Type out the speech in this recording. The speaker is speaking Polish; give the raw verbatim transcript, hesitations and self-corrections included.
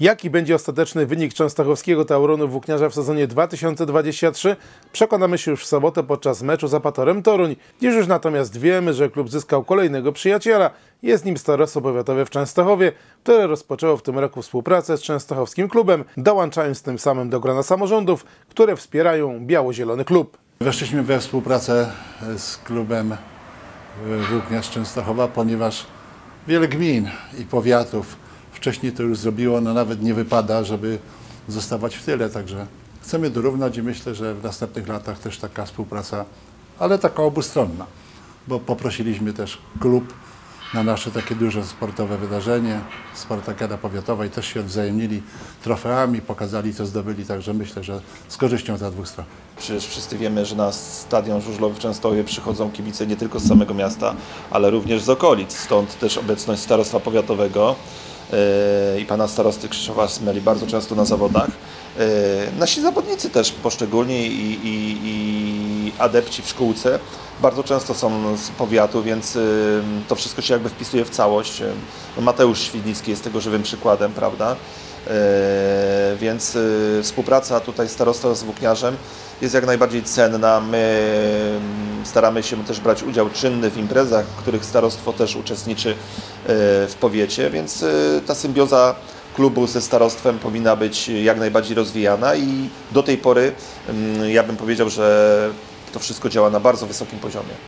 Jaki będzie ostateczny wynik częstochowskiego Tauronu Włókniarza w sezonie dwa tysiące dwudziestym trzecim przekonamy się już w sobotę podczas meczu z Apatorem Toruń. Dziś już natomiast wiemy, że klub zyskał kolejnego przyjaciela. Jest nim Starostwo Powiatowe w Częstochowie, które rozpoczęło w tym roku współpracę z częstochowskim klubem, dołączając tym samym do grona samorządów, które wspierają biało-zielony klub. Weszliśmy we współpracę z klubem Włókniarz Częstochowa, ponieważ wiele gmin i powiatów wcześniej to już zrobiło, no nawet nie wypada, żeby zostawać w tyle, także chcemy dorównać i myślę, że w następnych latach też taka współpraca, ale taka obustronna, bo poprosiliśmy też klub na nasze takie duże sportowe wydarzenie, Spartakiada Powiatowa, i też się odwzajemnili trofeami, pokazali co zdobyli, także myślę, że z korzyścią za dwóch stron. Przecież wszyscy wiemy, że na stadion żużlowy w Częstochowie przychodzą kibice nie tylko z samego miasta, ale również z okolic, stąd też obecność Starostwa Powiatowego yy, i pana starosty Krzysztofa Smeli bardzo często na zawodach. Yy, nasi zawodnicy też poszczególni i, i, i adepci w szkółce bardzo często są z powiatu, więc y, to wszystko się jakby wpisuje w całość. Mateusz Świdnicki jest tego żywym przykładem, prawda? Y, więc y, współpraca tutaj starostwa z Włókniarzem jest jak najbardziej cenna. My y, staramy się też brać udział czynny w imprezach, w których starostwo też uczestniczy y, w powiecie, więc y, ta symbioza klubu ze starostwem powinna być jak najbardziej rozwijana i do tej pory y, ja bym powiedział, że to wszystko działa na bardzo wysokim poziomie.